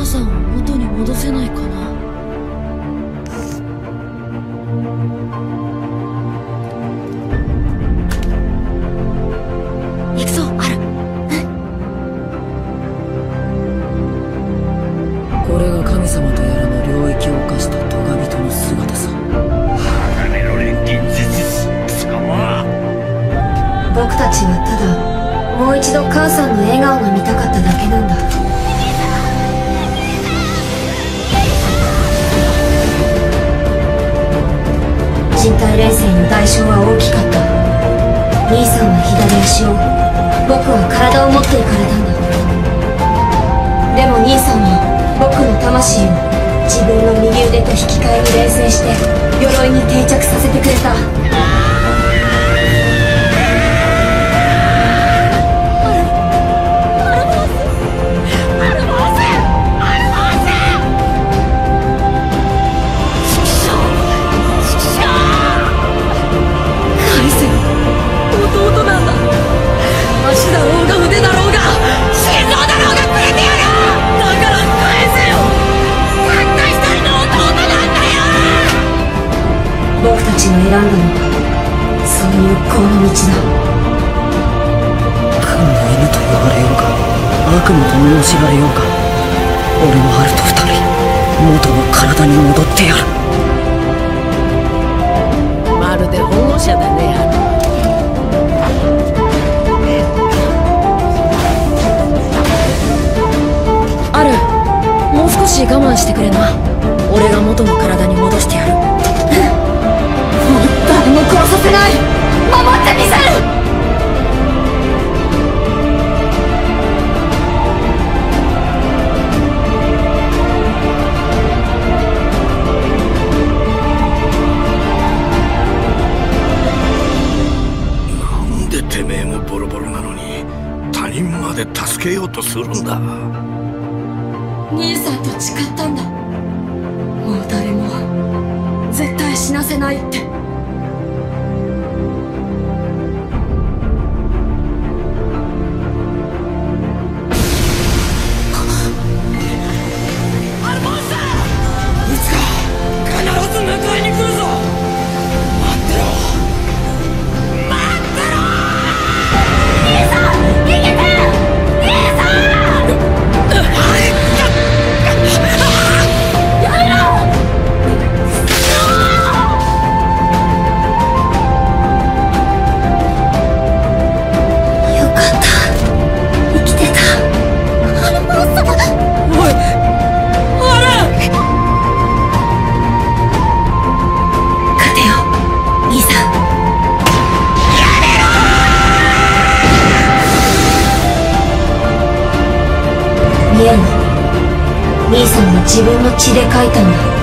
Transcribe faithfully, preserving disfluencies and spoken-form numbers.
さんを元に戻せないかな。行くぞ、ある。 これが神様とやらの領域を犯したトガ人の姿さ。 鋼の錬金術師捕ま。 僕たちはただもう一度母さんの笑顔が見たかっただけなんだ。人体錬成の代償は大きかった。兄さんは左足を、僕は体を持っていかれたんだ。でも兄さんは僕の魂を自分の右腕と引き換えに錬成して鎧に定着させてくれた。 足だろうが腕だろうが心臓だろうがくれてやる。だから返せよ。たった一人の弟なんだよ。 僕たちが選んだのはそういうこの道だ。 神の犬と呼ばれようか悪魔と罵られようか、俺のハルと二人元の体に戻ってやる。 まるで保護者だね、ハル。ある、もう少し我慢してくれな。俺が元の体に戻してやる。もう誰も殺させない。守ってみせる。 なんでてめえもボロボロなのに他人まで助けようとするんだ。 兄さんと誓ったんだ。もう誰も絶対死なせないって。 アルモンスター、いつか必ず迎えに来るぞ。待ってろ待ってろ。兄さん逃げて。兄さん兄さんは自分の血で書いたんだ。